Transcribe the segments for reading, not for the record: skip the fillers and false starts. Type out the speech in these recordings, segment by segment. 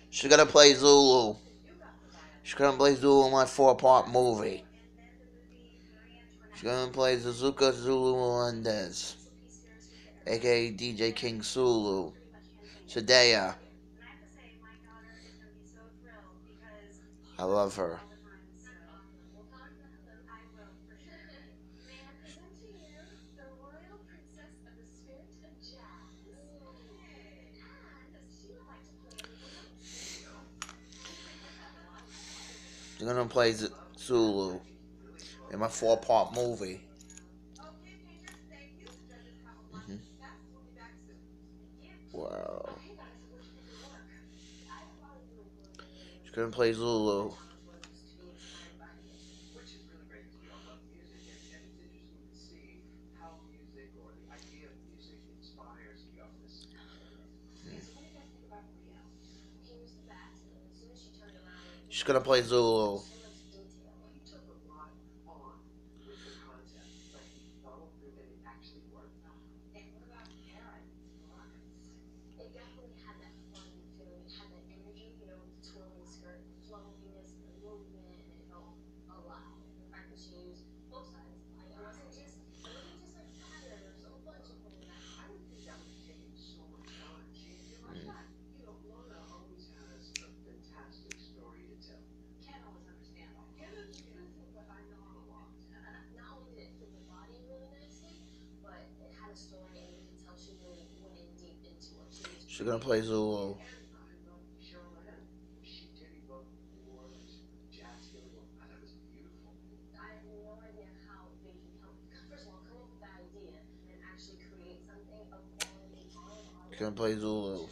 She's gonna play Zulu. She's gonna play Zulu in my 4-part movie. She's gonna play Suzuka Zulu Melendez, aka DJ King Sulu. Zendaya. I love her. She's gonna play Zulu in my 4-part movie. hmm Wow. She's gonna play Zulu. She's gonna play Zulu. She's gonna play Zulu. She's gonna play Zulu.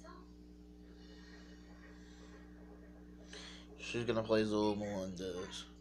She's gonna play Zulu Melendez.